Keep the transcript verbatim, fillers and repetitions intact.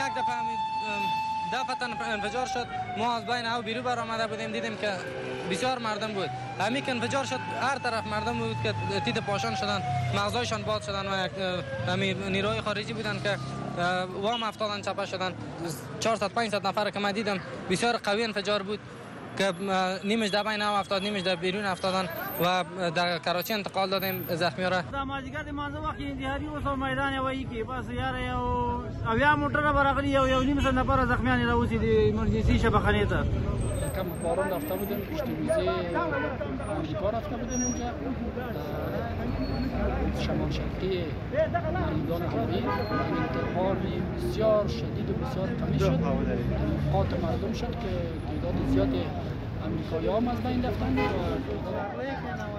یک دفعه دفعه انفجار شد. ما از بین او بیرون برآمده بودیم، دیدیم که بسیار مردم بود. همین که انفجار شد هر طرف مردم بود که تیت پاشان شدن، مغزایشان باد شدن و همین نیروی خارجی بودن که وام افتادن، چپه شدن. چهارصد پانصد نفر که من دیدم، بسیار قوی انفجار بود که نیمش در بین او افتاد، نیمش در بیرون افتادن و در کراچی انتقال دادیم زخمی‌ها را. دا مازیګر د مانځه وخت انتحاري اوس میدان وایي کې بس یار یو اویا موټر برابري یو یو نیم سر نفر زخمیان راوسی د ایمرجنسی شبخانه ته. کم باران رفته بودیم، پشت ویزه امریکا رفته بودیم اونجا شمال شرقی میدان غربی. انتقال بسیار شدید و بسیار قوی شد، قاط مردم شد که تعداد زیادی امریکایی هم از بین رفتند.